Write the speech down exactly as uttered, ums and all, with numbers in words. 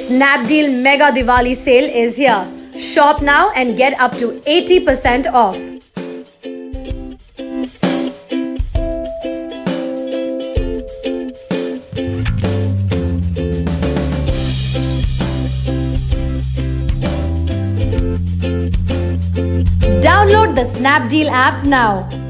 Snapdeal Mega Diwali sale is here. Shop now and get up to eighty percent off. Download the Snapdeal app now.